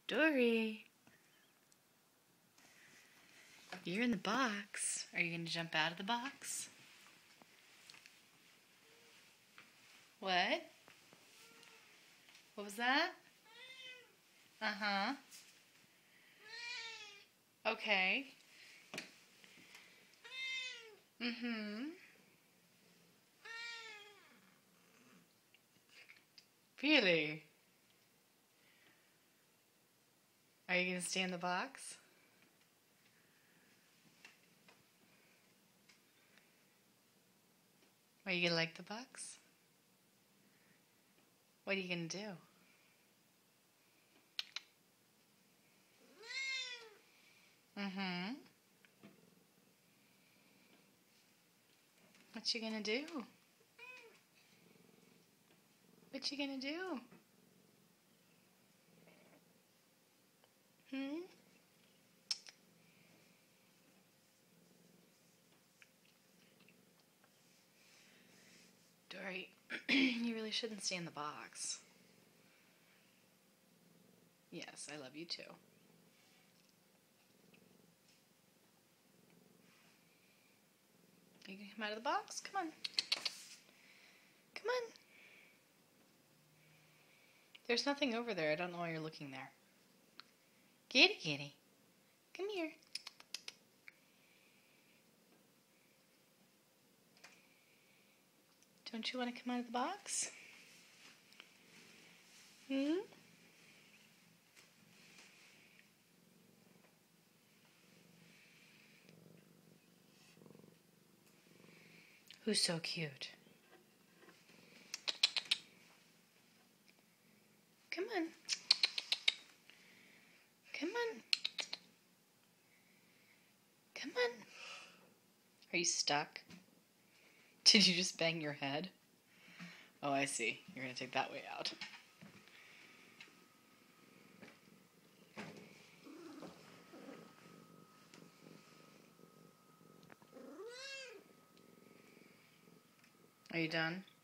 Dory, you're in the box. Are you going to jump out of the box? What? What was that? Uh-huh. Okay. Mm-hmm. Really? Are you going to stay in the box? Are you going to like the box? What are you going to do? Mm-hmm. What you going to do? What you going to do? Hmm? Dory, you really shouldn't stay in the box. Yes, I love you too. You can come out of the box? Come on. Come on. There's nothing over there. I don't know why you're looking there. Kitty, kitty. Come here. Don't you want to come out of the box? Hmm? Who's so cute? Come on. Come on. Come on. Are you stuck? Did you just bang your head? Oh, I see. You're going to take that way out. Are you done?